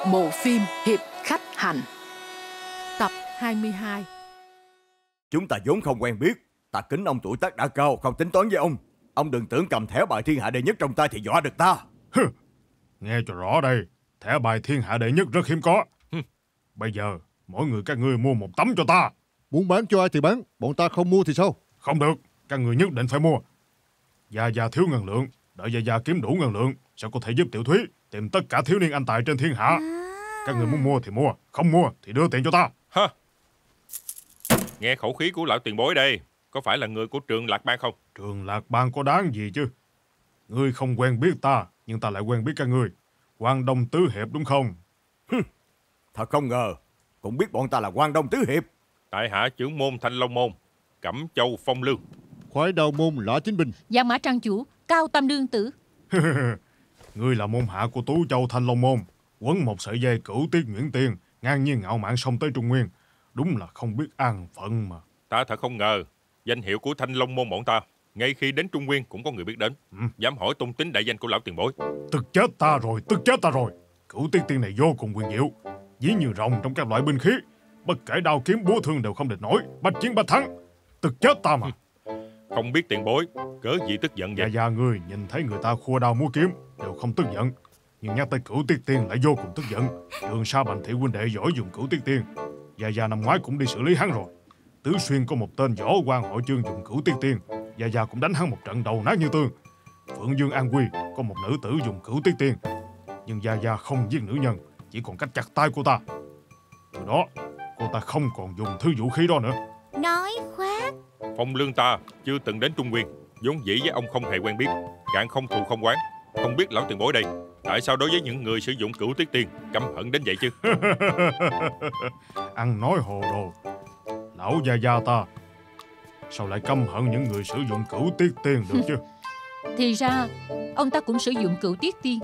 Bộ phim Hiệp Khách Hành. Tập 22. Chúng ta vốn không quen biết. Ta kính ông tuổi tác đã cao, không tính toán với ông. Ông đừng tưởng cầm thẻ bài thiên hạ đệ nhất trong tay thì dọa được ta. Nghe cho rõ đây, thẻ bài thiên hạ đệ nhất rất hiếm có. Bây giờ mỗi người các ngươi mua một tấm cho ta. Muốn bán cho ai thì bán, bọn ta không mua thì sao? Không được, các người nhất định phải mua. Gia thiếu ngân lượng, đợi Gia kiếm đủ ngân lượng sẽ có thể giúp Tiểu Thúy tìm tất cả thiếu niên anh tài trên thiên hạ. Các người muốn mua thì mua, không mua thì đưa tiền cho ta. Ha. Nghe khẩu khí của lão tiền bối đây, có phải là người của Trường Lạc Bang không? Trường Lạc Bang có đáng gì chứ? Ngươi không quen biết ta, nhưng ta lại quen biết các ngươi. Quang Đông Tứ Hiệp đúng không? Thật không ngờ, cũng biết bọn ta là Quang Đông Tứ Hiệp. Tại hạ trưởng môn Thanh Long Môn, Cẩm Châu Phong Lương. Khoái Đao Môn Lã Chính Bình. Giang Mã Trang Chủ, Cao Tam Đương Tử. Ngươi là môn hạ của Tú Châu Thanh Long Môn, quấn một sợi dây Cửu Tiết Nhuyễn Tiên, ngang nhiên ngạo mạn xông tới Trung Nguyên. Đúng là không biết an phận mà. Ta thật không ngờ, danh hiệu của Thanh Long Môn bọn ta, ngay khi đến Trung Nguyên cũng có người biết đến. Dám hỏi tung tính đại danh của lão tiền bối. Tức chết ta rồi. Cửu Tiết Tiên này vô cùng quyền diệu, ví như rồng trong các loại binh khí. Bất kể đao kiếm búa thương đều không địch nổi, bách chiến bách thắng. Tức chết ta mà. Không biết tiền bối cớ gì tức giận vậy? Gia ngươi nhìn thấy người ta khua đao múa kiếm đều không tức giận, nhưng nhắc tới Cửu Tiết Tiên lại vô cùng tức giận. Trường Sa Bành Thị huynh đệ giỏi dùng Cửu Tiết Tiên, Gia năm ngoái cũng đi xử lý hắn rồi. Tứ Xuyên có một tên võ quan hội chương dùng Cửu Tiết Tiên, Gia cũng đánh hắn một trận đầu nát như tương. Phượng Dương An Quy có một nữ tử dùng Cửu Tiết Tiên, nhưng Gia không giết nữ nhân, chỉ còn cách chặt tay cô ta. Từ đó cô ta không còn dùng thứ vũ khí đó nữa. Nói khoác. Phong Lương ta chưa từng đến Trung Nguyên, vốn dĩ với ông không hề quen biết, càng không thù không oán. Không biết lão tiền bối đây, tại sao đối với những người sử dụng Cửu Tiết Tiên căm hận đến vậy chứ? Ăn nói hồ đồ. Lão Gia ta sao lại căm hận những người sử dụng Cửu Tiết Tiên được chứ? Thì ra ông ta cũng sử dụng Cửu Tiết Tiên.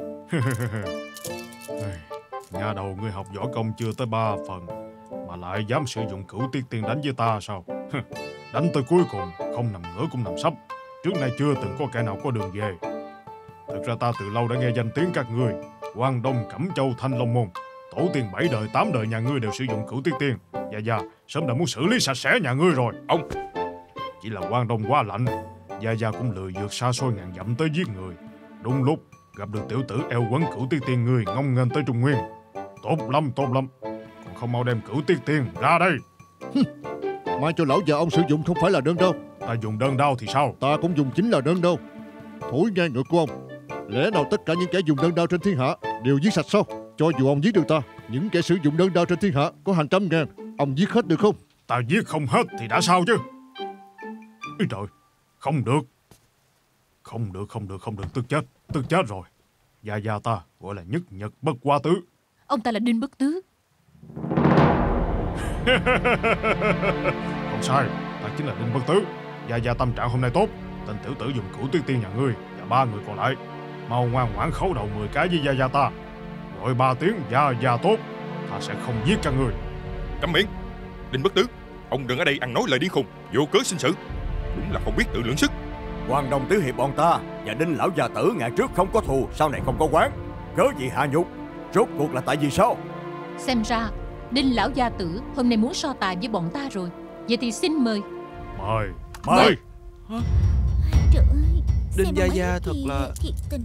Nhà đầu ngươi học võ công chưa tới 3 phần mà lại dám sử dụng Cửu Tiết Tiên đánh với ta sao? Đánh tới cuối cùng không nằm ngửa cũng nằm sấp. Trước nay chưa từng có kẻ nào có đường về. Thực ra ta từ lâu đã nghe danh tiếng các ngươi, Quang Đông Cẩm Châu Thanh Long Môn, tổ tiên 7 đời 8 đời nhà ngươi đều sử dụng Cửu Tiết Tiên. Gia sớm đã muốn xử lý sạch sẽ nhà ngươi rồi. Ông chỉ là Quang Đông quá lạnh, Gia cũng lười vượt xa xôi ngàn dặm tới giết người. Đúng lúc gặp được tiểu tử eo quấn Cửu Tiết Tiên ngươi ngông nghênh tới Trung Nguyên. Tốt lắm. Còn không mau đem Cửu Tiết Tiên ra đây. Mai cho lão già ông sử dụng không phải là đơn đao. Ta dùng đơn đao thì sao? Ta cũng dùng chính là đơn đao. Thổi ngang ngược của ông, lẽ nào tất cả những kẻ dùng đơn đao trên thiên hạ đều giết sạch sao? Cho dù ông giết được ta, những kẻ sử dụng đơn đao trên thiên hạ có hàng trăm ngàn, ông giết hết được không? Ta giết không hết thì đã sao chứ? Ý trời, không được, tức chết rồi. Gia ta gọi là nhất nhật bất qua tứ. Ông ta là Đinh Bất Tứ. Không sai, ta chính là Đinh Bất Tứ. Gia tâm trạng hôm nay tốt. Tên tiểu tử dùng Cửu Tiết Tiên nhà ngươi và 3 người còn lại mau ngoan ngoãn khấu đầu 10 cái với Gia ta, gọi 3 tiếng Gia tốt, ta sẽ không giết các ngươi. Câm miệng. Đinh Bất Tứ, ông đừng ở đây ăn nói lời điên khùng, vô cớ sinh sự. Đúng là không biết tự lượng sức. Quang Đông Tứ Hiệp bọn ta và Đinh lão gia tử ngày trước không có thù, sau này không có oán, cớ gì hạ nhục? Rốt cuộc là tại vì sao? Xem ra Đinh lão gia tử hôm nay muốn so tài với bọn ta rồi. Vậy thì xin mời. Mời. Trời ơi, Đinh Gia thật là thiệt tình.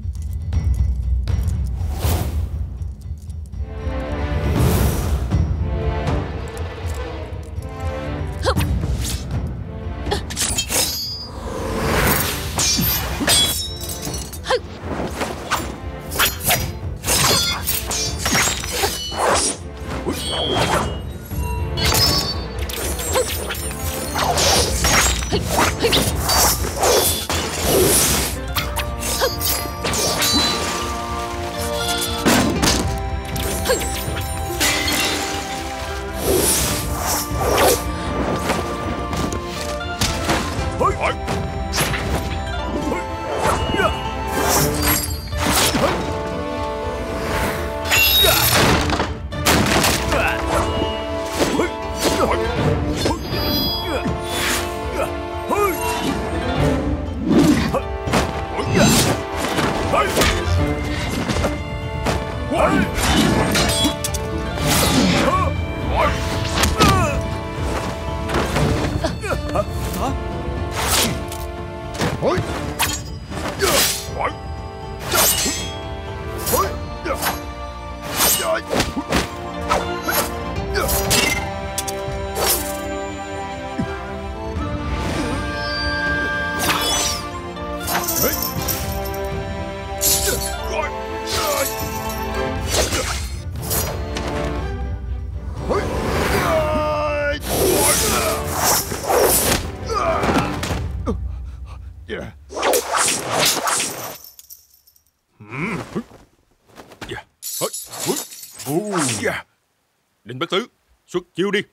Đinh Bất Tứ, xuất chiêu đi.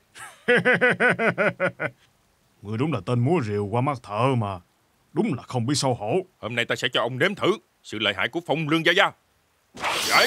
Người đúng là tên múa rìu qua mắt thợ mà. Đúng là không biết xấu hổ. Hôm nay ta sẽ cho ông nếm thử sự lợi hại của Phong Lương Gia Gia. Giải.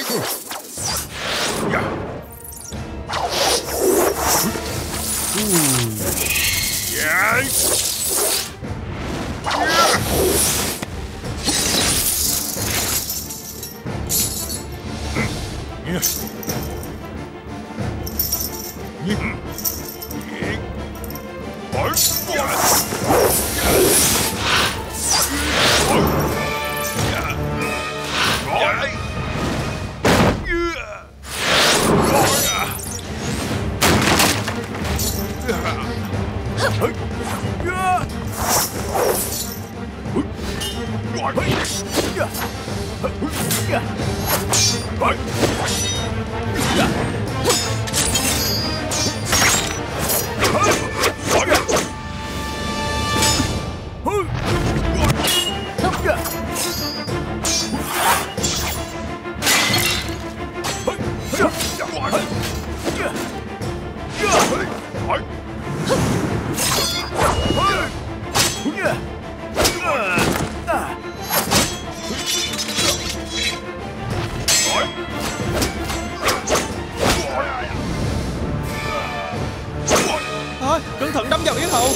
Cẩn thận đâm vào yết hầu.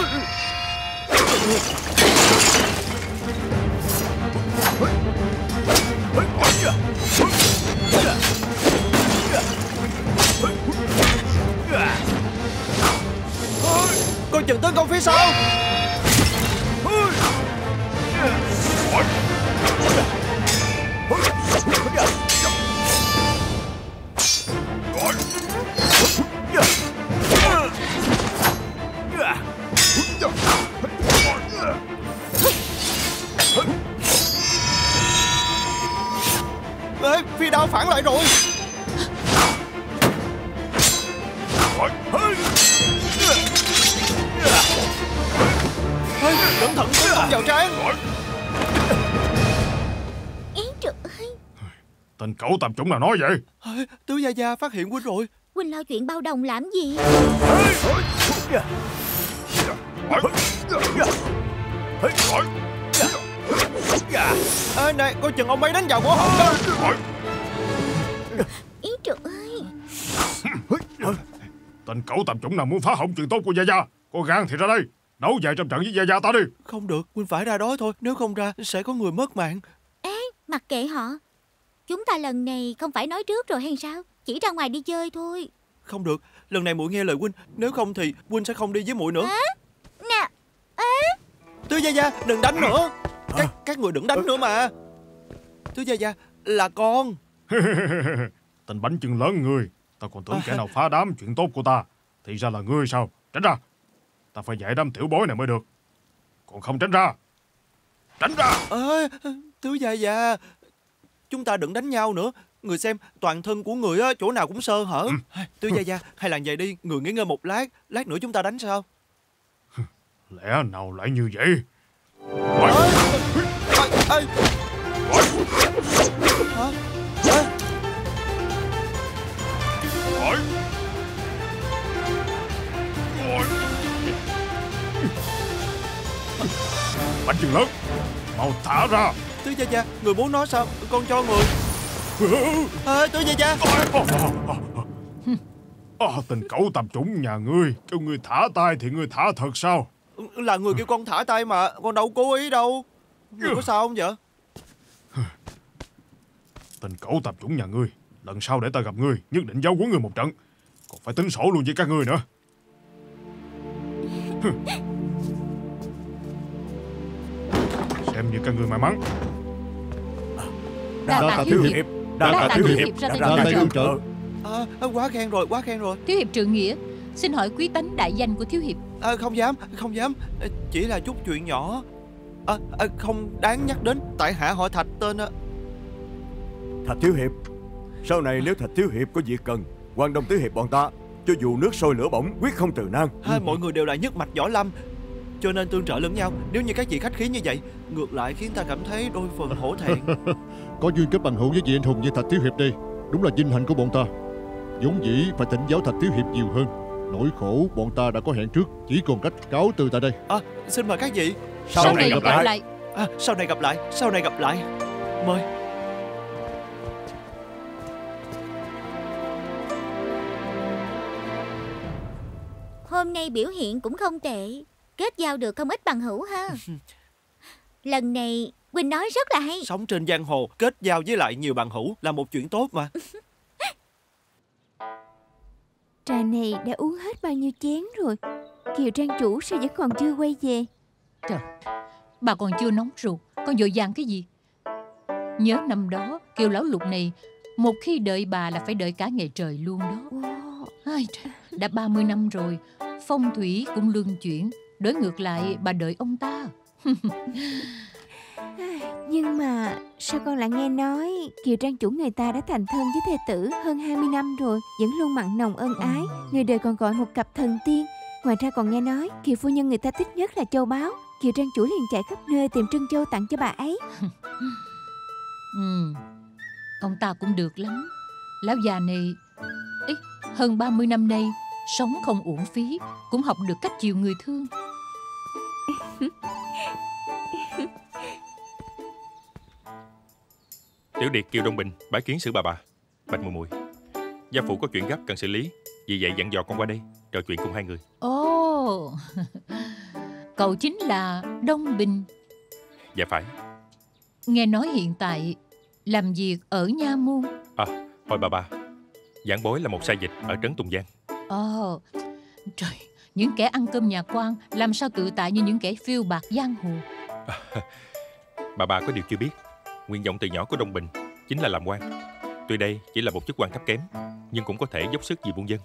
Coi chừng tấn công phía sau. Ê, phi đao phản lại rồi. Ê, cẩn thận tấn công vào trán. Ý trời ơi. Tên cẩu tạp chủng nào nói vậy? Ê, Tứ Gia Gia phát hiện Huynh rồi. Huynh lo chuyện bao đồng làm gì? Ê, này, coi chừng ông ấy đánh vào cổ họng đó. Ý trời ơi. Tên cẩu tạp chủng nào muốn phá hỏng chuyện tốt của Gia Gia? Có gan thì ra đây, đấu vài trăm trận với Gia Gia ta đi. Không được, Huynh phải ra đó thôi. Nếu không ra sẽ có người mất mạng. Ê, mặc kệ họ. Chúng ta lần này không phải nói trước rồi hay sao? Chỉ ra ngoài đi chơi thôi. Không được, lần này muội nghe lời Huynh. Nếu không thì Huynh sẽ không đi với muội nữa. Nè. Tứ Gia Gia, đừng đánh nữa. Các người đừng đánh nữa mà. Tứ Gia Gia, là con. Tên bánh chưng lớn người. Ta còn tưởng kẻ nào phá đám chuyện tốt của ta. Thì ra là ngươi sao? Tránh ra. Ta phải dạy đám tiểu bối này mới được. Còn không tránh ra. Tránh ra. Tứ Gia Gia, chúng ta đừng đánh nhau nữa. Người xem, toàn thân của người á, chỗ nào cũng sơ hở. Tứ Gia Gia, hay là vậy đi, người nghỉ ngơi một lát. Lát nữa chúng ta đánh sao? Lẽ nào lại như vậy? Bánh chừng lớn, mau thả ra. Tứ Gia Gia, người muốn nói sao? Con cho người. Tứ Gia Gia. Tình cẩu tạp chủng nhà ngươi, kêu ngươi thả tay thì ngươi thả thật sao? Là người kêu con thả tay mà, con đâu cố ý đâu. Người có sao không vậy? Tình cẩu tạp chủng nhà ngươi, lần sau để ta gặp ngươi, nhất định giáo huấn ngươi một trận. Còn phải tính sổ luôn với các ngươi nữa. Xem như các ngươi may mắn. Đa tạ thiếu hiệp. Đa tạ thiếu hiệp ra tay cứu trợ. Quá khen rồi, quá khen rồi. Thiếu hiệp trượng nghĩa, xin hỏi quý tánh đại danh của thiếu hiệp. Không dám, không dám. Chỉ là chút chuyện nhỏ. Không đáng nhắc đến. Tại hạ họ Thạch tên. Thạch thiếu hiệp, sau này nếu Thạch thiếu hiệp có việc cần, Quan Đông tứ hiệp bọn ta cho dù nước sôi lửa bỏng quyết không từ nan. Mọi người đều là nhất mạch võ lâm, cho nên tương trợ lẫn nhau. Nếu như các vị khách khí như vậy, ngược lại khiến ta cảm thấy đôi phần hổ thẹn. Có duyên kết bằng hữu với vị anh hùng như Thạch thiếu hiệp đi, Đúng là vinh hạnh của bọn ta. Vốn dĩ phải thỉnh giáo Thạch Thiếu Hiệp nhiều hơn. Nỗi khổ bọn ta đã có hẹn trước, chỉ còn cách cáo từ tại đây. Xin mời các vị. Sau này gặp lại. Sau này gặp lại. Sau này gặp lại. Mời. Hôm nay biểu hiện cũng không tệ, kết giao được không ít bằng hữu ha. Lần này Quỳnh nói rất là hay. Sống trên giang hồ, kết giao với lại nhiều bằng hữu là một chuyện tốt mà. Trà này đã uống hết bao nhiêu chén rồi? Kiều trang chủ sao vẫn còn chưa quay về? Trời, bà còn chưa nóng ruột, con vội vàng cái gì? Nhớ năm đó Kiều lão lục này, một khi đợi bà là phải đợi cả ngày trời luôn đó. Ai, đã 30 năm rồi, phong thủy cũng luân chuyển, đối ngược lại bà đợi ông ta. Nhưng mà sao con lại nghe nói Kiều trang chủ người ta đã thành thân với thê tử hơn 20 năm rồi, vẫn luôn mặn nồng ân ái, người đời còn gọi một cặp thần tiên. Ngoài ra còn nghe nói Kiều phu nhân người ta thích nhất là châu báu, Kiều trang chủ liền chạy khắp nơi tìm trân châu tặng cho bà ấy. Ông ta cũng được lắm. Lão già này hơn 30 năm nay sống không uổng phí, cũng học được cách chiều người thương. Tiểu điệt Kiều Đông Bình bái kiến sư bà. Bạch Mùi Mùi, gia phụ có chuyện gấp cần xử lý, vì vậy dặn dò con qua đây trò chuyện cùng hai người. Ồ, cậu chính là Đông Bình. Dạ phải. Nghe nói hiện tại làm việc ở Nha Môn. Hồi bà, giảng bối là một sai dịch ở trấn Tùng Giang. Ồ, trời, những kẻ ăn cơm nhà quan làm sao tự tại như những kẻ phiêu bạc giang hồ. Bà có điều chưa biết, nguyện vọng từ nhỏ của Đông Bình chính là làm quan. Tuy đây chỉ là một chức quan thấp kém, nhưng cũng có thể dốc sức vì muôn dân.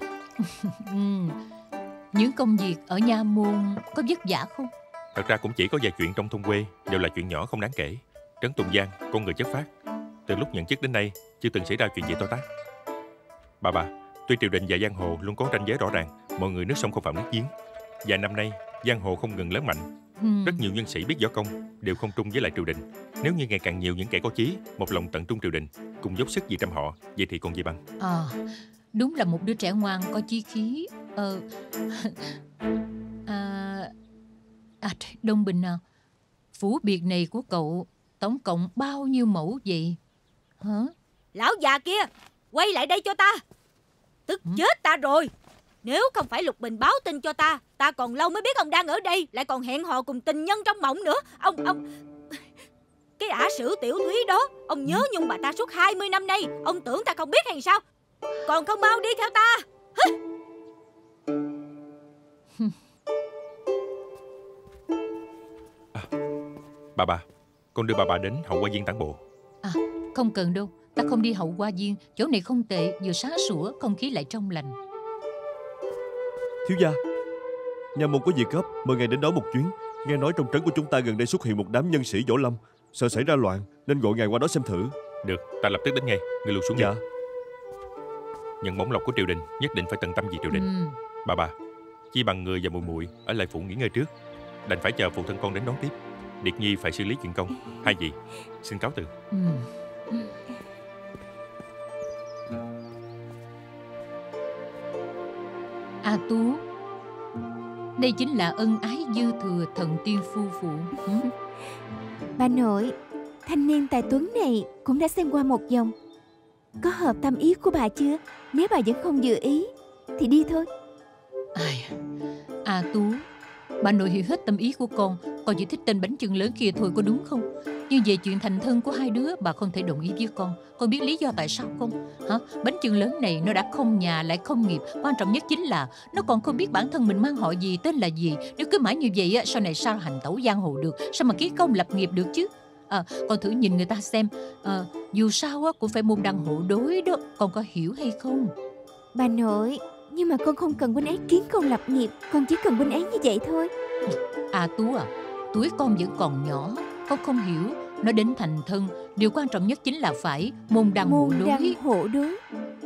Những công việc ở Nha Môn có vất vả không? Thật ra cũng chỉ có vài chuyện trong thôn quê, đều là chuyện nhỏ không đáng kể. Trấn Tùng Giang con người chất phác, từ lúc nhận chức đến nay chưa từng xảy ra chuyện gì to tát. Bà, tuy triều đình và giang hồ luôn có ranh giới rõ ràng, mọi người nước sông không phạm nước giếng. Vài năm nay giang hồ không ngừng lớn mạnh, rất nhiều nhân sĩ biết võ công đều không trung với lại triều đình. Nếu như ngày càng nhiều những kẻ có chí một lòng tận trung triều đình, cùng dốc sức vì trăm họ, vậy thì còn gì bằng. Đúng là một đứa trẻ ngoan có chí khí. Đông Bình à, phủ biệt này của cậu tổng cộng bao nhiêu mẫu vậy hả? Lão già kia, quay lại đây cho ta. Tức chết ta rồi. Nếu không phải Lục Bình báo tin cho ta, ta còn lâu mới biết ông đang ở đây, lại còn hẹn hò cùng tình nhân trong mộng nữa. Ông cái ả sử Tiểu Thúy đó, ông nhớ nhung bà ta suốt 20 năm nay. Ông tưởng ta không biết hay sao? Còn không mau đi theo ta. Bà, con đưa bà đến Hậu Hoa Viên tản bộ. Không cần đâu, ta không đi Hậu Hoa Viên, chỗ này không tệ, vừa sáng sủa, không khí lại trong lành. Thiếu gia, nhà môn có việc gấp, mời ngài đến đó một chuyến. Nghe nói trong trấn của chúng ta gần đây xuất hiện một đám nhân sĩ võ lâm, sợ xảy ra loạn nên gọi ngài qua đó xem thử. Được, ta lập tức đến ngay. Người lưu xuống. Dạ. Nhận bổng lộc của triều đình nhất định phải tận tâm vì triều đình. Bà, chi bằng người và Mùi Mùi ở lại phủ nghỉ ngơi trước, đành phải chờ phụ thân con đến đón tiếp. Điệt Nhi phải xử lý chuyện công. Hai vị xin cáo từ. Tú, đây chính là ân ái dư thừa thần tiên phu phụ. Bà nội, thanh niên tài tuấn này cũng đã xem qua một vòng. Có hợp tâm ý của bà chưa? Nếu bà vẫn không vừa ý thì đi thôi. Tú, bà nội hiểu hết tâm ý của con chỉ thích tên bánh chưng lớn kia thôi, có đúng không? Nhưng về chuyện thành thân của hai đứa, bà không thể đồng ý với con. Con biết lý do tại sao không? Hả? Bánh chưng lớn này nó đã không nhà lại không nghiệp, quan trọng nhất chính là nó còn không biết bản thân mình mang họ gì, tên là gì. Nếu cứ mãi như vậy sau này sao hành tẩu giang hồ được, sao mà kiến công lập nghiệp được chứ? Con thử nhìn người ta xem, dù sao cũng phải môn đăng hộ đối đó, con có hiểu hay không? Bà nội, nhưng mà con không cần huynh ấy kiến công lập nghiệp, con chỉ cần huynh ấy như vậy thôi. Tú à, tuổi con vẫn còn nhỏ, con không hiểu. Nói đến thành thân, điều quan trọng nhất chính là phải môn đăng hộ đối.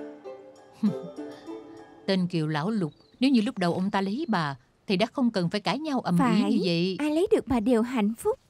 Tên Kiều lão lục, nếu như lúc đầu ông ta lấy bà thì đã không cần phải cãi nhau ầm ĩ như vậy. Ai lấy được bà đều hạnh phúc.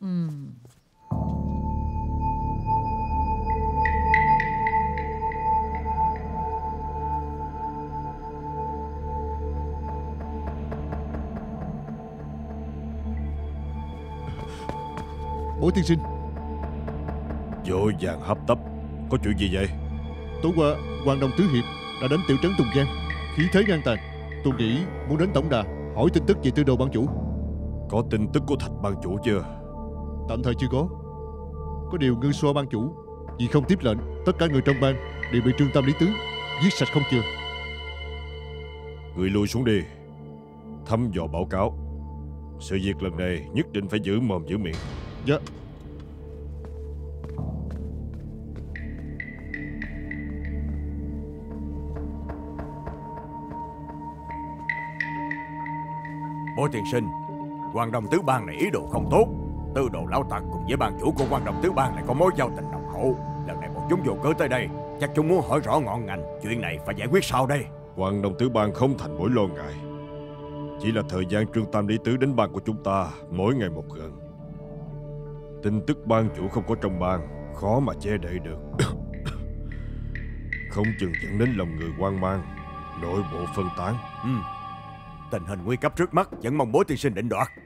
Bố tiên sinh. Vội vàng hấp tấp. Có chuyện gì vậy? Tối qua Hoàng Đồng Tứ Hiệp đã đến tiểu trấn Tùng Giang, khí thế ngang tàn. Tôi nghĩ muốn đến tổng đà hỏi tin tức về tư đồ ban chủ. Có tin tức của Thạch ban chủ chưa? Tạm thời chưa có. Có điều Ngư Xoa ban chủ vì không tiếp lệnh, tất cả người trong bang đều bị Trương Tam Lý Tứ giết sạch không chừa. Người lui xuống đi, thăm dò báo cáo. Sự việc lần này nhất định phải giữ mồm giữ miệng. Dạ. Bố tiên sinh, Quan Đông Tứ Bang này ý đồ không tốt. Tư đồ lão tặc cùng với ban chủ của Quan Đông Tứ Bang này có mối giao tình nồng hậu. Lần này bọn chúng vô cớ tới đây, chắc chúng muốn hỏi rõ ngọn ngành. Chuyện này phải giải quyết sao đây? Quan Đông Tứ Bang không thành mối lo ngại. Chỉ là thời gian Trương Tam Lý Tứ đến bang của chúng ta mỗi ngày một gần. Tin tức ban chủ không có trong bang khó mà che đậy được. Không chừng dẫn đến lòng người hoang mang, nội bộ phân tán. Tình hình nguy cấp trước mắt vẫn mong bố tiên sinh định đoạt.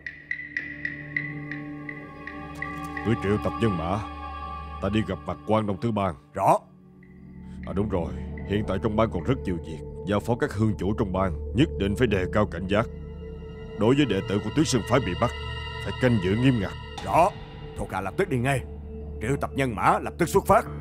Cứ triệu tập nhân mã, ta đi gặp mặt Quan Đông Tứ Bang. Rõ. À đúng rồi, hiện tại trong bang còn rất nhiều việc. Giao phó các hương chủ trong bang nhất định phải đề cao cảnh giác. Đối với đệ tử của Tuyết Sơn phái bị bắt, phải canh giữ nghiêm ngặt. Rõ. Thuộc hạ lập tức đi ngay. Triệu tập nhân mã lập tức xuất phát.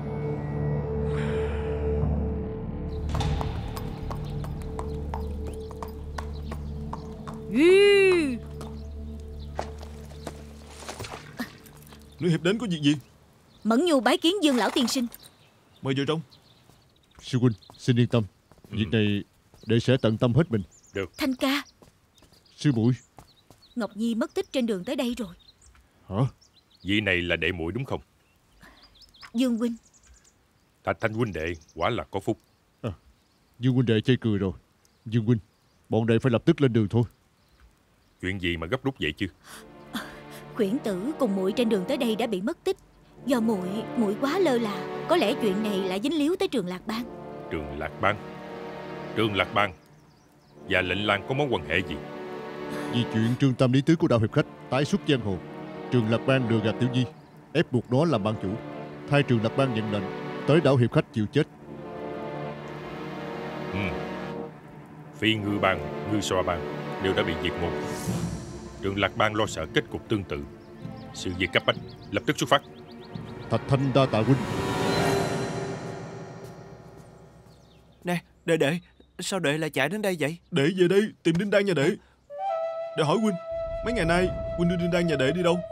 Nữ hiệp đến có việc gì? Mẫn Nhu bái kiến Dương lão tiên sinh. Mời vào trong. Sư huynh xin yên tâm, việc này đệ sẽ tận tâm hết mình. Được. Thanh ca, Sư muội. Ngọc Nhi mất tích trên đường tới đây rồi. Hả? Vị này là đệ muội đúng không? Dương huynh. Thạch Thanh huynh đệ quả là có phúc. Dương huynh đệ chê cười rồi. Dương huynh, bọn đệ phải lập tức lên đường thôi. Chuyện gì mà gấp rút vậy chứ? Khuyển tử cùng muội trên đường tới đây đã bị mất tích. Do muội quá lơ là. Có lẽ chuyện này lại dính líu tới Trường Lạc Bang. Trường Lạc Bang? Trường Lạc Bang và Lệnh Lang có mối quan hệ gì? Vì chuyện Trương Tam Lý Tứ của Đạo Hiệp Khách tái xuất giang hồ, Trường Lạc Bang lừa gạt Tiểu Nhi, ép buộc nó làm ban chủ, thay Trường Lạc Bang nhận lệnh tới Đạo Hiệp Khách chịu chết. Phi Ngư Bang, Ngư Xoa Bang đều đã bị diệt môn. Trường Lạc Bang lo sợ kết cục tương tự. Sự việc cấp bách, lập tức xuất phát. Thạch Thanh đa tạ huynh. Nè, đệ, sao đệ lại chạy đến đây vậy? Đệ về đây tìm Đinh Đan nhà đệ. Để hỏi huynh, mấy ngày nay huynh đưa Đinh Đan nhà đệ đi đâu?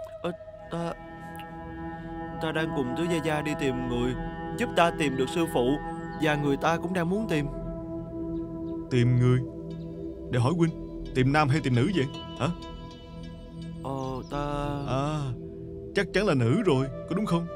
Ta đang cùng Tứ Gia Gia đi tìm người giúp ta tìm được sư phụ, và người ta cũng đang muốn tìm. Tìm người? Để hỏi huynh, tìm nam hay tìm nữ vậy? Hả? Chắc chắn là nữ rồi, có đúng không?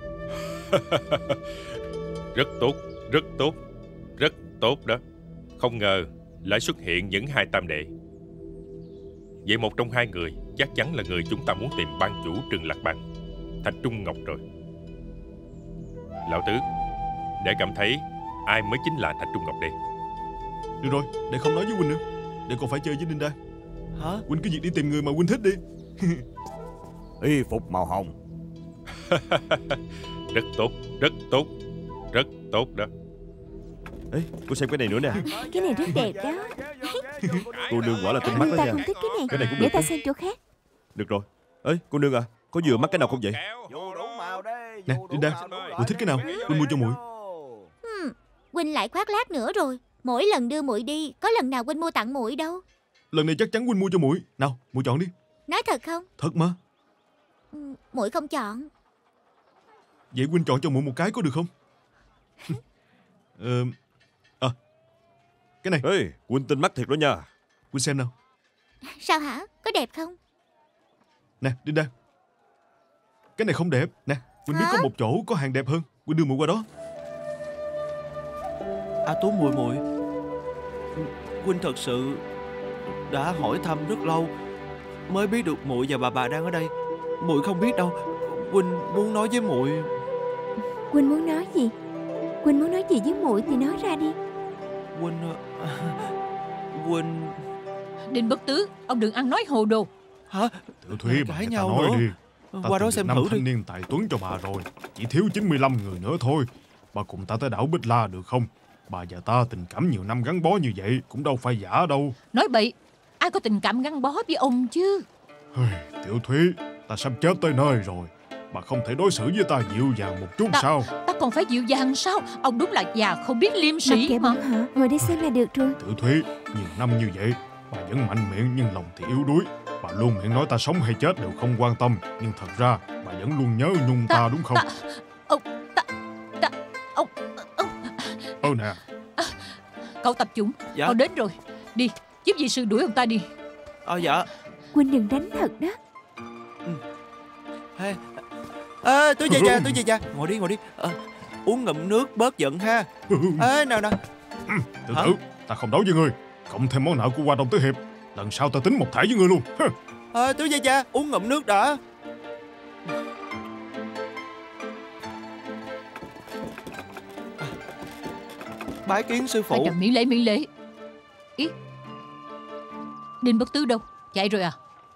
Rất tốt, rất tốt, rất tốt đó. Không ngờ lại xuất hiện những hai tam đệ. Vậy một trong hai người chắc chắn là người chúng ta muốn tìm ban chủ Trường Lạc Bang, Thạch Trung Ngọc rồi. Lão Tứ, để cảm thấy ai mới chính là Thạch Trung Ngọc đây. Được rồi, để không nói với huynh nữa. Để còn phải chơi với Đinh Đan. Hả? Huynh cứ việc đi tìm người mà huynh thích đi. Y phục màu hồng. Rất tốt, rất tốt, rất tốt đó. Ê, cô xem cái này nữa nè. Cái này rất đẹp đó. Cô nương quả là tinh mắt Nhưng đó ta nha. không thích cái Cái này này. cũng Để được ta đó. sang chỗ khác. Được rồi. Ê, cô nương à, có vừa mắt cái nào không vậy? Nè, Đinh Đan, muội thích cái nào? Huynh mua cho muội. Huynh lại khoác lác nữa rồi. Mỗi lần đưa muội đi, có lần nào huynh mua tặng muội đâu. Lần này chắc chắn huynh mua cho muội. Nào, muội chọn đi. Nói thật không? Thật mà. Muội không chọn. Vậy huynh chọn cho muội một cái có được không? Cái này. Ê, huynh tinh mắt thiệt đó nha. Huynh xem nào. Sao hả? Có đẹp không? Nè, Đinh Đan. Cái này không đẹp. Nè, huynh biết có một chỗ có hàng đẹp hơn. Huynh đưa muội qua đó. A Tú muội, huynh thật sự đã hỏi thăm rất lâu mới biết được muội và bà đang ở đây. Muội không biết đâu. Huynh muốn nói với muội. Huynh muốn nói gì? Huynh muốn nói gì với muội thì nói ra đi. Huynh... Đinh Bất Tứ, ông đừng ăn nói hồ đồ. Hả? Tiểu Thúy, bà cãi nghe ta nhau nói nữa. đi. Ta Qua đó tìm xem được 5 thử đi. thanh niên tài tuấn cho bà rồi. Chỉ thiếu 95 người nữa thôi. Bà cùng ta tới đảo Bích La được không? Bà và ta tình cảm nhiều năm gắn bó như vậy cũng đâu phải giả đâu. Nói bậy, ai có tình cảm gắn bó với ông chứ? Tiểu Thúy, ta sắp chết tới nơi rồi. Bà không thể đối xử với ta dịu dàng một chút sao? Ta còn phải dịu dàng sao? Ông đúng là già không biết liêm Mặc sĩ kệ mà. bọn họ, ngồi đây xem là được rồi. Tiểu Thúy, nhiều năm như vậy, bà vẫn mạnh miệng nhưng lòng thì yếu đuối. Bà luôn miệng nói ta sống hay chết đều không quan tâm, nhưng thật ra bà vẫn luôn nhớ nhung ta đúng không? Nè. Cậu Tập Chủng, Dạ. cậu đến rồi. Đi, giúp vị sư đuổi ông ta đi. Dạ. Huynh đừng đánh thật đó. Tôi về già. Ngồi đi. Uống ngụm nước bớt giận ha. Nào. Tiểu tử, ta không đấu với ngươi. Cộng thêm món nợ của Hoa Đông Tứ Hiệp, lần sau ta tính một thảy với ngươi luôn. Tôi về già, uống ngụm nước đã. Bái kiến sư phụ. Miễn lễ. Ý, Đinh Bất Tứ đâu? Chạy rồi à?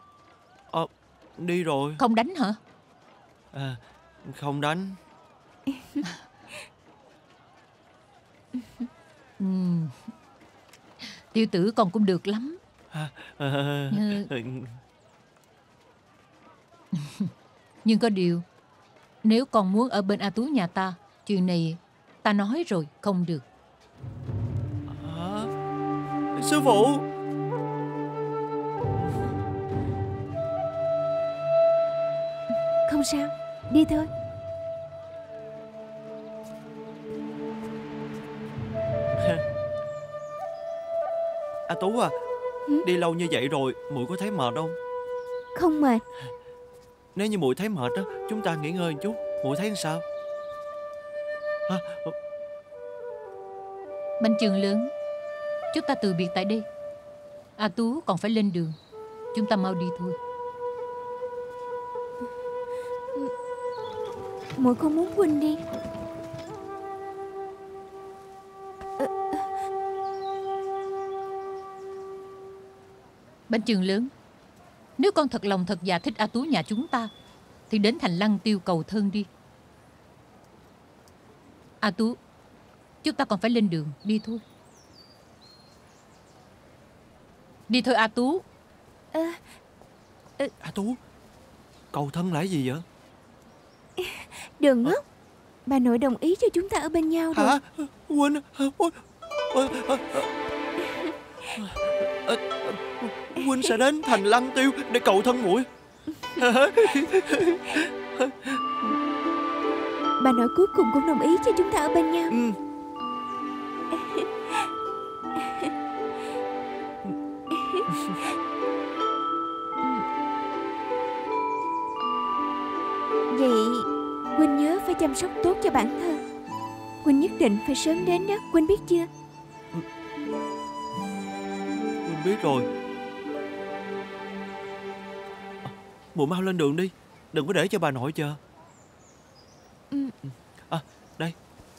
Đi rồi. Không đánh hả? Không đánh. Tiểu tử con cũng được lắm. Nhưng có điều, nếu con muốn ở bên A Tú nhà ta, chuyện này ta nói rồi không được. Sư phụ. Không sao, đi thôi. A Tú à, đi lâu như vậy rồi, muội có thấy mệt không? Không mệt. Nếu như muội thấy mệt đó, chúng ta nghỉ ngơi một chút. Muội thấy sao? Bánh chừng lớn, chúng ta từ biệt tại đây. A Tú còn phải lên đường, chúng ta mau đi thôi. Muội không muốn huynh đi. Bánh chừng lớn, nếu con thật lòng thật dạ thích A Tú nhà chúng ta, thì đến thành Lăng Tiêu cầu thân đi. A Tú, chúng ta còn phải lên đường, đi thôi. Đi thôi A Tú. A Tú, cầu thân là cái gì vậy? Đừng ngốc. Bà nội đồng ý cho chúng ta ở bên nhau rồi. Hả? Huynh Huynh sẽ đến thành Lăng Tiêu để cầu thân muội. Bà nội cuối cùng cũng đồng ý cho chúng ta ở bên nhau. Vậy Huynh nhớ phải chăm sóc tốt cho bản thân. Huynh nhất định phải sớm đến đó, Huynh biết chưa? Huynh biết rồi. Muội mau lên đường đi, đừng có để cho bà nội chờ. Đây.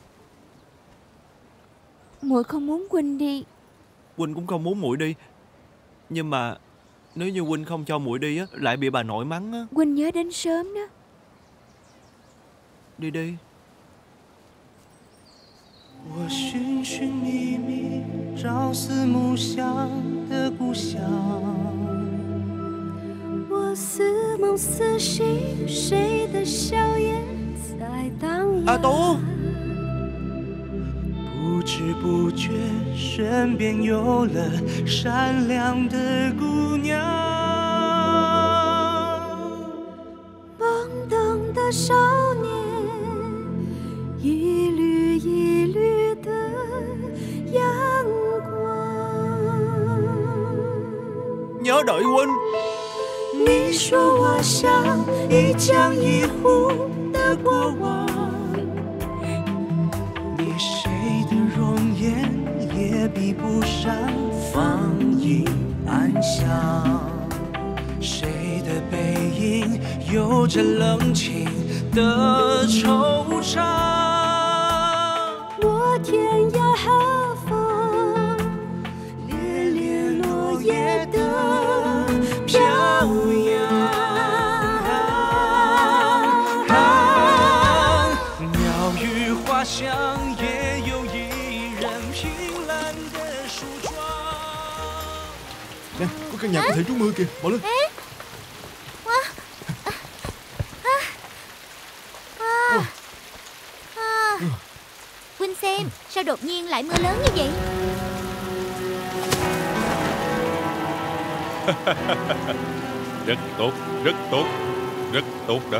Muội không muốn Huynh đi. Huynh cũng không muốn muội đi, nhưng mà nếu như Huynh không cho muội đi á, lại bị bà nội mắng á. Huynh nhớ đến sớm đó. Đi đi. 我寻寻觅觅，朝思暮想的故乡。我似梦似醒，谁的笑颜在荡漾。 A Tú， 不知不觉，身边有了善良的姑娘。懵懂的少年，一缕一缕的阳光。 nhớ đợi Huynh. 你说我像一江一湖的过往，你谁的容颜也比不上芳影暗香，谁的背影有着冷清的惆怅。我天涯何方，猎猎落叶的飘扬。 蓝的梳妆。 Nè, có căn nhà có thể trú mưa kìa, bỏ lên. Huynh xem, sao đột nhiên lại mưa lớn như vậy? Rất tốt, rất tốt, rất tốt đó.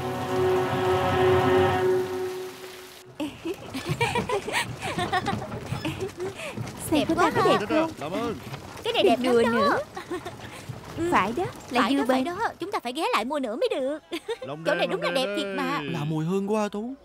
Xem của ta có đẹp không? Cảm ơn. Cái này đẹp Đùa lắm đó. nữa. Phải đó, là Phải dưa đó, phải bên. đó. Chúng ta phải ghé lại mua nữa mới được. Chỗ này đúng là đẹp thiệt mà. Là mùi hương của A Tú.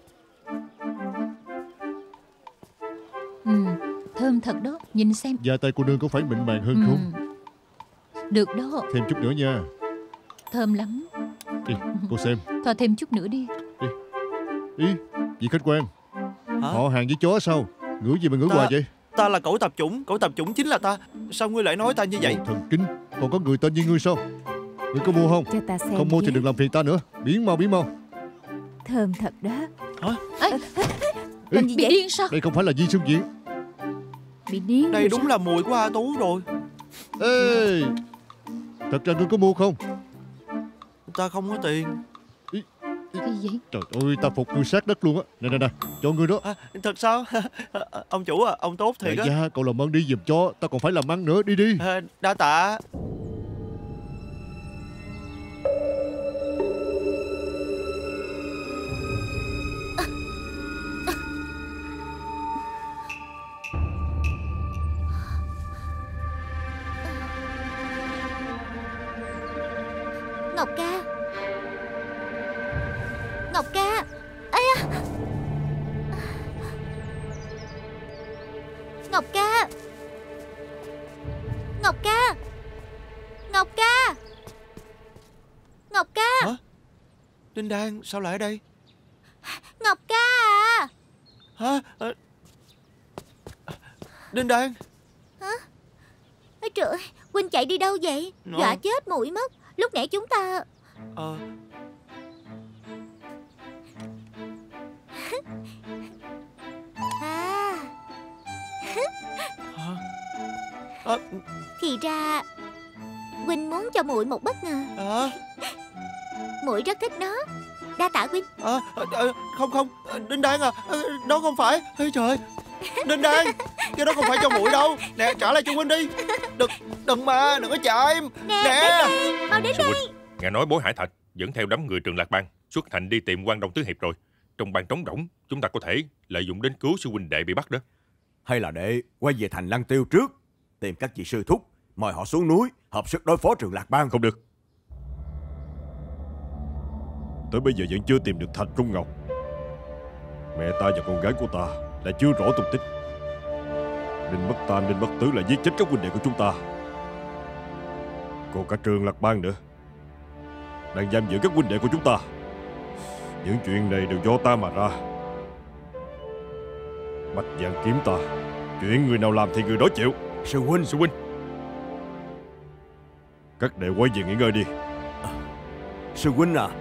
Thơm thật đó, nhìn xem. Da tay cô nương có phải mịn màng hơn không? Được đó, Thêm chút nữa nha. thơm lắm. Đi, cô xem. Thôi thêm chút nữa đi. Ý, vị khách quan. Hả? Họ hàng với chó sao? Ngửi gì mà ngửi hoài vậy? Ta là cẩu tạp chủng chính là ta. Sao ngươi lại nói ta như vậy? Đồ thần kinh, còn có người tên như ngươi sao? Ngươi có mua không? Cho ta xem. Không mua thì với. đừng làm phiền ta nữa. Biến mau, biến mau. Thơm thật đó. Làm gì bị vậy? điên sao? Đây không phải là Di Xuân Diễn. Bị điên Đây rồi đúng sao? là mùi của A Tú rồi. Ê, thật ra ngươi có mua không? Ta không có tiền. Cái gì? Trời ơi, ta phục ngươi sát đất luôn á. Nè, cho ngươi đó. Thật sao? Ông chủ à, ông tốt thiệt Đại á. gia, cậu làm ơn đi giùm cho. Ta còn phải làm ăn nữa, đi. Đa tạ. Ngọc ca. Ngọc ca. Ây da. Ngọc ca. Ngọc ca. Ngọc ca. Ngọc ca. Hả? Đinh Đan sao lại ở đây? Ngọc ca à. Hả? Đinh Đan. Ôi trời ơi, Huynh chạy đi đâu vậy? Dọa chết muội mất. Lúc nãy chúng ta... Thì ra Huynh muốn cho muội một bất ngờ. Muội rất thích nó. Đa tạ Huynh. Không, Đinh Đan à, đó không phải. Ê trời, Đinh Đan, cái đó không phải cho muội đâu. Nè, trả lại cho Huynh đi. Đừng mà, đừng có chạy em. Nè. Mau đến đây. Nghe nói bối Hải Thạch dẫn theo đám người Trường Lạc Bang xuất hành đi tìm Quan Đông Tứ Hiệp rồi. Trong bang trống rỗng, chúng ta có thể lợi dụng đến cứu sư huynh đệ bị bắt đó. Hay là để quay về thành Lăng Tiêu trước, tìm các vị sư thúc, mời họ xuống núi hợp sức đối phó Trường Lạc Bang. Không được. Tới bây giờ vẫn chưa tìm được Thạch Trung Ngọc. Mẹ ta và con gái của ta lại chưa rõ tung tích. Đinh Bất Tam, Đinh Bất Tứ lại giết chết các huynh đệ của chúng ta. Còn cả Trường Lạc Bang nữa đang giam giữ các huynh đệ của chúng ta. Những chuyện này đều do ta mà ra. Bạch Vạn Kiếm ta, chuyện người nào làm thì người đó chịu. Sư huynh. Các đệ quay về nghỉ ngơi đi. Sư huynh à.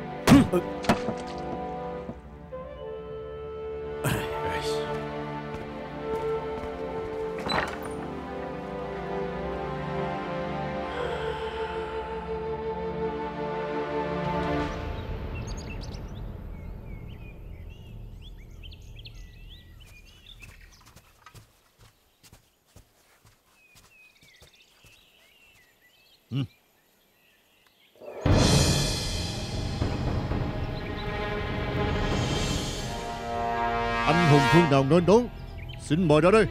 Anh hùng phương nào nên đón, xin mời ra đây.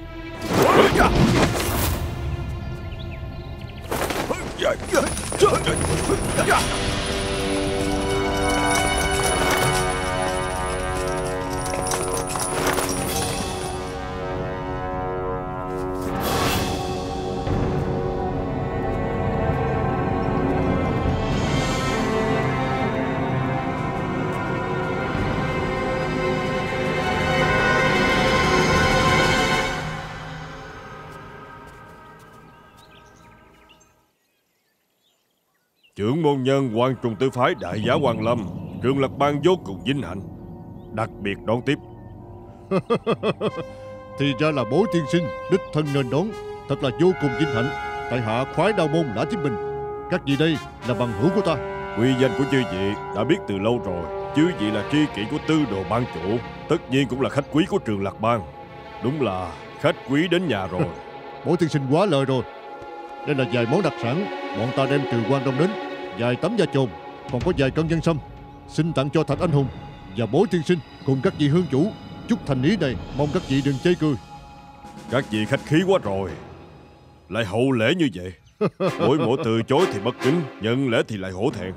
Trưởng môn nhân Quan Trung Tứ Phái Đại Giá Quan Lâm, Trường Lạc Bang vô cùng vinh hạnh, đặc biệt đón tiếp. Thì ra là Bố tiên sinh đích thân nên đón, thật là vô cùng vinh hạnh. Tại hạ khoái đao môn Lã Chính Bình, các vị đây là bằng hữu của ta. Uy danh của chư vị đã biết từ lâu rồi. Chư vị là tri kỷ của Tư Đồ ban chủ, tất nhiên cũng là khách quý của Trường Lạc Bang. Đúng là khách quý đến nhà rồi. Bố tiên sinh quá lời rồi. Đây là vài món đặc sản bọn ta đem từ Quan Đông đến, vài tấm da chồn, còn có vài cân nhân sâm, xin tặng cho Thạch Anh Hùng và Bố tiên sinh cùng các vị hương chủ. Chút thành ý này mong các vị đừng chê cười. Các vị khách khí quá rồi, lại hậu lễ như vậy. Mỗi mộ từ chối thì bất kính, nhận lễ thì lại hổ thẹn.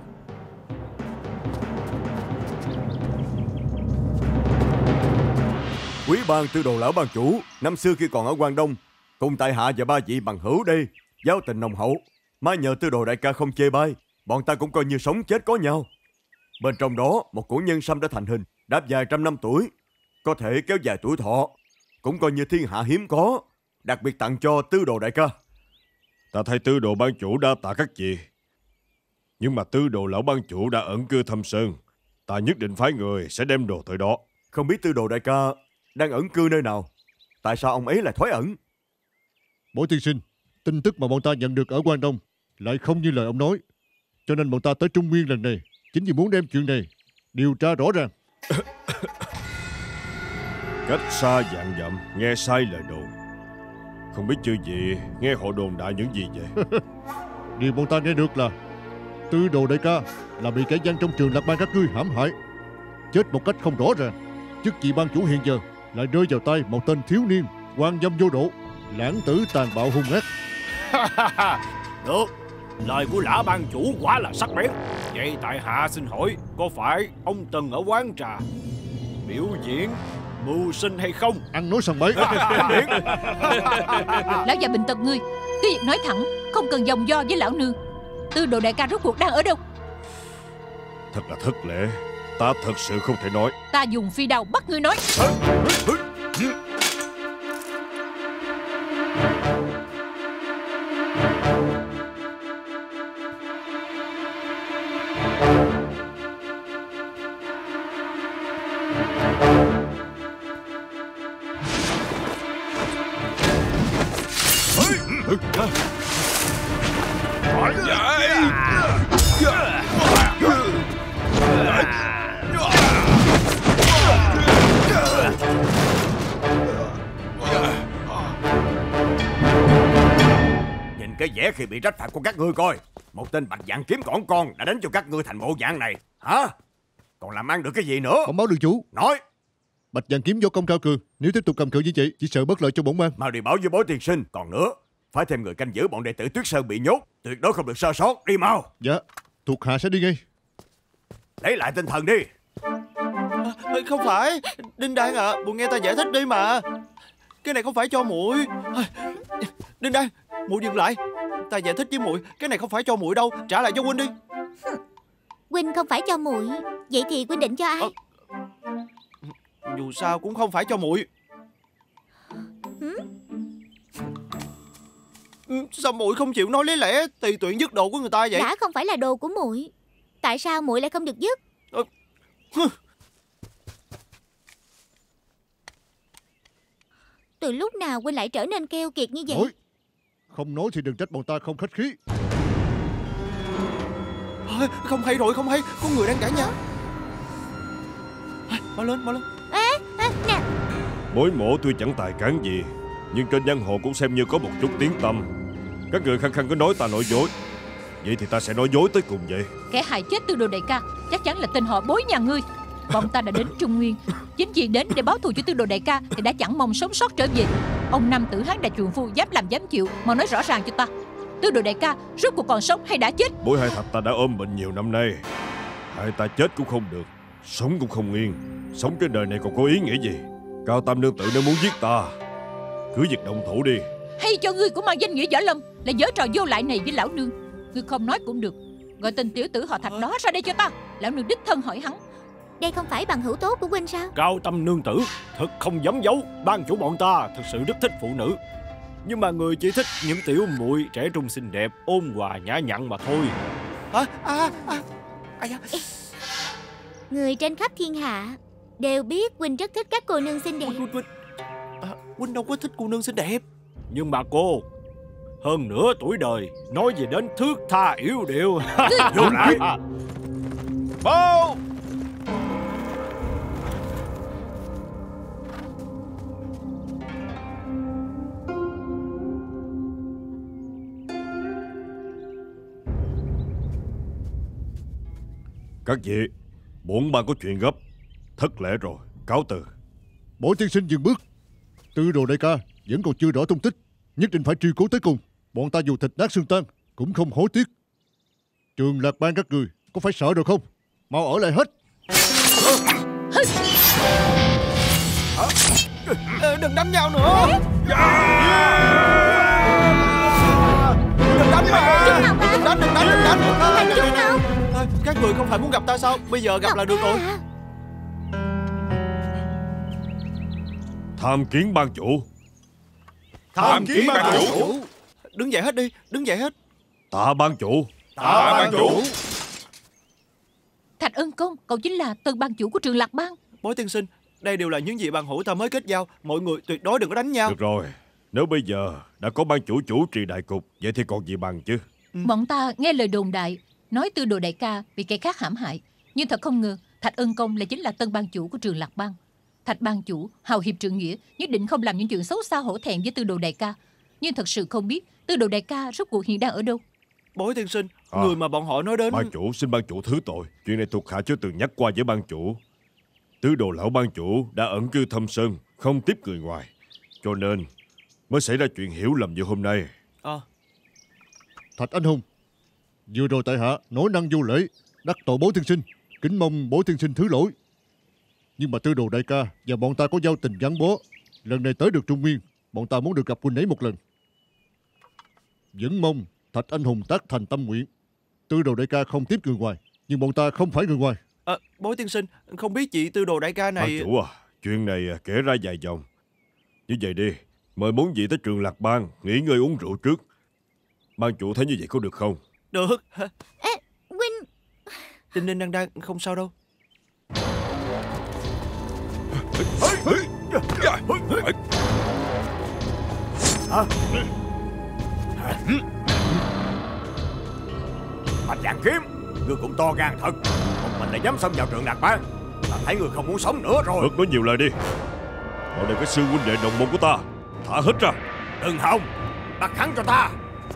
Quý ban Tư Đồ lão ban chủ, năm xưa khi còn ở Quan Đông, cùng tại hạ và ba vị bằng hữu đây, giao tình nồng hậu. Mai nhờ Tư Đồ đại ca không chê bai, bọn ta cũng coi như sống chết có nhau. Bên trong đó, một củ nhân sâm đã thành hình, đã vài trăm năm tuổi, có thể kéo dài tuổi thọ, cũng coi như thiên hạ hiếm có, đặc biệt tặng cho Tư Đồ đại ca. Ta thay Tư Đồ ban chủ đa tạ các vị. Nhưng mà Tư Đồ lão ban chủ đã ẩn cư Thâm Sơn, ta nhất định phái người sẽ đem đồ tới đó. Không biết Tư Đồ đại ca đang ẩn cư nơi nào? Tại sao ông ấy lại thoái ẩn? Bố tiên sinh, tin tức mà bọn ta nhận được ở Quan Đông lại không như lời ông nói, cho nên bọn ta tới Trung Nguyên lần này chính vì muốn đem chuyện này điều tra rõ ràng. Cách xa vạn dặm nghe sai lời đồn. Không biết chư vị nghe họ đồn đại những gì vậy? Điều bọn ta nghe được là Tư Đồ đại ca là bị kẻ gian trong Trường Lạc Bang các ngươi hãm hại, chết một cách không rõ ràng. Chức vị ban chủ hiện giờ lại rơi vào tay một tên thiếu niên quan dâm vô độ, lãng tử tàn bạo hung ác. Được, lời của Lã ban chủ quá là sắc bén. Vậy tại hạ xin hỏi, có phải ông từng ở quán trà biểu diễn mưu sinh hay không? Ăn nói sằng bậy. Lão già bình tật ngươi, cứ việc nói thẳng, không cần vòng vo với lão nương. Tư Đồ đại ca rốt cuộc đang ở đâu? Thật là thất lễ, ta thật sự không thể nói. Ta dùng phi đao bắt ngươi nói. Nhìn cái vẻ khi bị trách phạt của các ngươi coi. Một tên bạch dạng kiếm cỏn con đã đánh cho các ngươi thành bộ dạng này hả? Còn làm ăn được cái gì nữa? Bẩm báo đường chủ, nói. Bạch Dạng kiếm võ công cao cường, nếu tiếp tục cầm cự như vậy chỉ sợ bất lợi cho bổn ban. Mau đi báo với Bố tiên sinh. Còn nữa, phải thêm người canh giữ bọn đệ tử Tuyết Sơn bị nhốt, tuyệt đối không được sơ sót. Đi mau. Dạ, thuộc hạ sẽ đi ngay. Lấy lại tinh thần đi. Không phải, Đinh Đan à, muội nghe ta giải thích đi mà. Cái này không phải cho muội. Đinh Đan, muội dừng lại. Ta giải thích với muội, cái này không phải cho muội đâu, trả lại cho huynh đi. Huynh không phải cho muội, vậy thì huynh định cho ai? Dù sao cũng không phải cho muội. Sao muội không chịu nói lý lẽ, tùy tiện dứt đồ của người ta vậy? Đã không phải là đồ của muội, tại sao muội lại không được dứt? Từ lúc nào huynh lại trở nên keo kiệt như vậy? Nói. Không nói thì đừng trách bọn ta không khách khí. Không hay rồi, không hay, có người đang cãi nhau. Mau lên, mau lên. Nè. Bối mổ tuy chẳng tài cán gì, nhưng trên giang hồ cũng xem như có một chút tiếng tăm. Các người khăng khăng cứ nói ta nói dối, vậy thì ta sẽ nói dối tới cùng vậy. Kẻ hại chết Tư Đồ đại ca chắc chắn là tên họ Bối nhà ngươi. Bọn ta đã đến Trung Nguyên chính vì đến để báo thù cho Tư Đồ đại ca thì đã chẳng mong sống sót trở về. Ông Nam Tử Hán đại trượng phu dám làm dám chịu, mà nói rõ ràng cho ta, Tư Đồ đại ca rốt cuộc còn sống hay đã chết? Bối Hai Thạch ta đã ôm bệnh nhiều năm nay, hai ta chết cũng không được, sống cũng không yên. Sống trên đời này còn có ý nghĩa gì? Cao Tam nương tử nếu muốn giết ta, cứ việc động thủ đi. Hay cho ngươi cũng mang danh nghĩa võ lâm, là giở trò vô lại này với lão nương. Ngươi không nói cũng được, gọi tên tiểu tử họ Thạch đó ra đây cho ta. Lão nương đích thân hỏi hắn. Đây không phải bằng hữu tốt của huynh sao? Cao Tâm nương tử thật không dám giấu, ban chủ bọn ta thật sự rất thích phụ nữ, nhưng mà người chỉ thích những tiểu muội trẻ trung xinh đẹp, ôn hòa nhã nhặn mà thôi. Người trên khắp thiên hạ đều biết huynh rất thích các cô nương xinh đẹp. Huynh đâu có thích cô nương xinh đẹp. Nhưng mà cô hơn nửa tuổi đời nói gì đến thước tha yếu điệu. Vô lại. Bao. Các vị, bổn ban có chuyện gấp, thất lễ rồi, cáo từ. Bổ tiên sinh dừng bước. Tư đồ đại ca vẫn còn chưa rõ tung tích, nhất định phải truy cứu tới cùng. Bọn ta dù thịt nát xương tan cũng không hối tiếc. Trường Lạc Bang các người có phải sợ được không? Mau ở lại hết. Đừng đánh nhau nữa. Đừng đánh mà. Đừng đánh. Các người không phải muốn gặp ta sao? Bây giờ gặp là được rồi. Tham kiến ban chủ. Tham kiến ban chủ. Đứng dậy hết đi, đứng dậy hết. Tạ ban chủ. Tạ ban chủ. Thạch Ân Công, cậu chính là tân ban chủ của Trường Lạc Bang. Bối tiên sinh, đây đều là những gì bằng hữu ta mới kết giao. Mọi người tuyệt đối đừng có đánh nhau. Được rồi, nếu bây giờ đã có ban chủ chủ trì đại cục, vậy thì còn gì bằng chứ. Bọn ta nghe lời đồn đại nói Tư đồ đại ca bị kẻ khác hãm hại, nhưng thật không ngờ Thạch Ân Công lại chính là tân ban chủ của Trường Lạc Bang. Thạch ban chủ hào hiệp trượng nghĩa, nhất định không làm những chuyện xấu xa hổ thẹn với Tư đồ đại ca. Nhưng thật sự không biết Tư đồ đại ca rốt cuộc hiện đang ở đâu. Bối tiên sinh, người mà bọn họ nói đến. Ban chủ xin ban chủ thứ tội, chuyện này thuộc hạ chưa từng nhắc qua với ban chủ. Tứ đồ lão ban chủ đã ẩn cư thâm sơn, không tiếp người ngoài, cho nên mới xảy ra chuyện hiểu lầm như hôm nay. Thạch anh hùng, vừa rồi tại hạ nói năng vô lễ, đắc tội Bối tiên sinh, kính mong Bối tiên sinh thứ lỗi. Nhưng mà Tư đồ đại ca và bọn ta có giao tình gắn bó, lần này tới được Trung Nguyên, bọn ta muốn được gặp huynh ấy một lần. Vẫn mong Thạch anh hùng tác thành tâm nguyện. Tư đồ đại ca không tiếp người ngoài, nhưng bọn ta không phải người ngoài. Bối tiên sinh, không biết chị Tư đồ đại ca này. Ban chủ chuyện này kể ra dài dòng. Như vậy đi, mời bốn vị tới Trường Lạc Bang nghỉ ngơi uống rượu trước. Ban chủ thấy như vậy có được không? Được. Huynh. Tinh Ninh đang không sao đâu. Bạch Vạn Kiếm, ngươi cũng to gan thật. Một mình lại dám xâm vào Trường Lạc Bang, ta thấy ngươi không muốn sống nữa rồi. Bớt nói nhiều lời đi. Họ đây cái sư huynh đệ đồng môn của ta, thả hết ra. Đừng hòng, bắt hắn cho ta.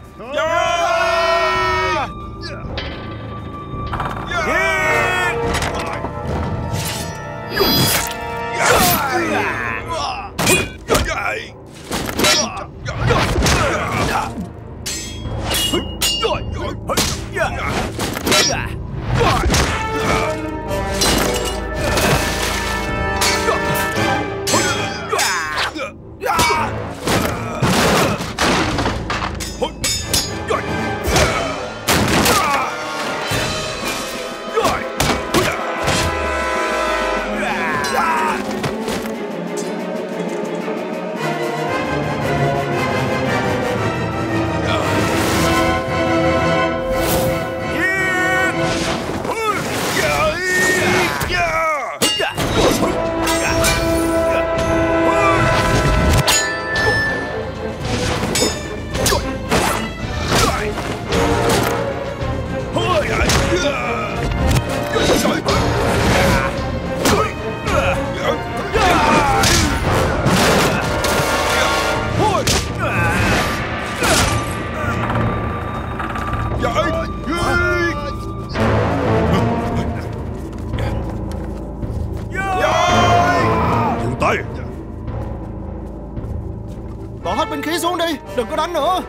Bỏ hết binh khí xuống đi, đừng có đánh nữa.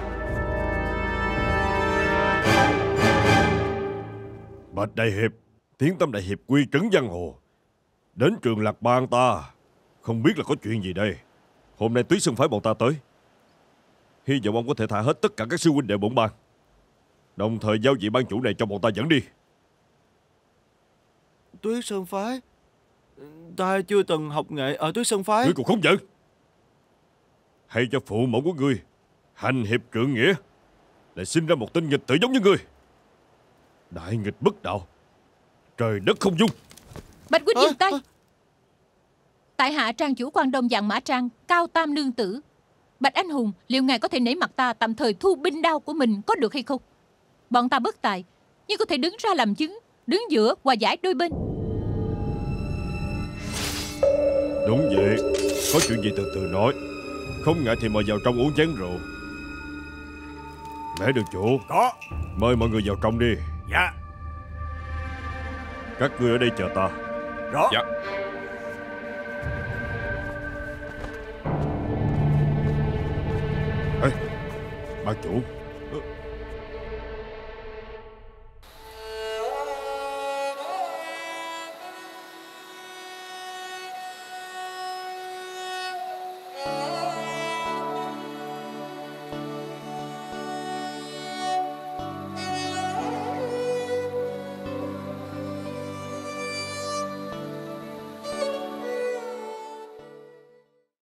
Bạch đại hiệp, tiếng tâm đại hiệp quy trấn giang hồ, đến Trường Lạc Bang ta, không biết là có chuyện gì đây. Hôm nay Túy Sơn phái bọn ta tới, hy vọng ông có thể thả hết tất cả các sư huynh đệ bổn bang, đồng thời giao vị ban chủ này cho bọn ta dẫn đi. Túy Sơn phái? Ta chưa từng học nghệ ở Túy Sơn phái. Ngươi còn không giận? Hay cho phụ mẫu của ngươi hành hiệp trượng nghĩa, lại sinh ra một tên nghịch tử giống như ngươi. Đại nghịch bất đạo, trời đất không dung. Bạch huynh dừng tay. Tại hạ trang chủ Quan Đông Vạn Mã Trang, Cao Tam nương tử. Bạch Anh Hùng, liệu ngài có thể nể mặt ta tạm thời thu binh đao của mình có được hay không? Bọn ta bất tài, nhưng có thể đứng ra làm chứng, đứng giữa hòa giải đôi bên. Đúng vậy, có chuyện gì từ từ nói. Không ngại thì mời vào trong uống chén rượu. Mẹ đường chủ. Có. Mời mọi người vào trong đi. Dạ. Các ngươi ở đây chờ ta. Rõ. Dạ. Ê, bà chủ,